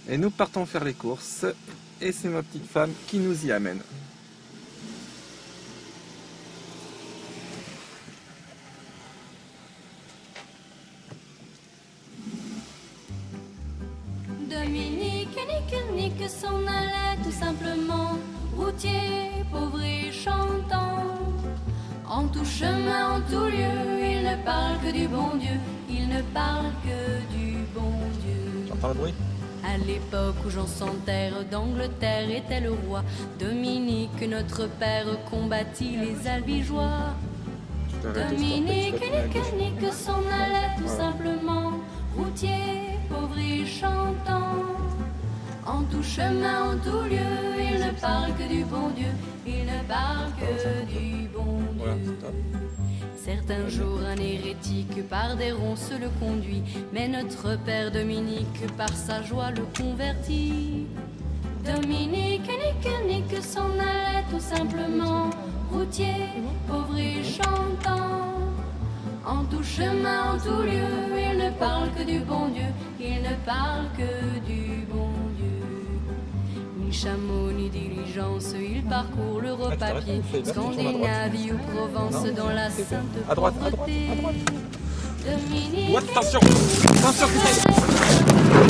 Et nous partons faire les courses. Et c'est ma petite femme qui nous y amène. Dominique nique s'en allait tout simplement, routier, pauvre et chantant. En tout chemin, en tout lieu, il ne parle que du bon Dieu, il ne parle que du bon Dieu. J'entends le bruit? À l'époque où Jean sans terre d'Angleterre était le roi, Dominique, notre père, combattit les albigeois. Dominique nique s'en allait tout simplement, routier, pauvre et chantant. En tout chemin, en tout lieu, il ne parle que du bon Dieu, il ne parle que du bon Dieu. Certains jours, un hérétique par des ronces le conduit, mais notre père Dominique par sa joie le convertit. Dominique nique s'en allait tout simplement, routier, pauvre et chantant. En tout chemin, en tout lieu, il ne parle que du bon Dieu, il ne parle que du bon Dieu. Ni chameau, ni diligence, il parcourt l'Europe à pied, Scandinavie ou Provence dans la sainte À droite, à droite, pauvreté. à droite. Dominique Attention! Attention, putain!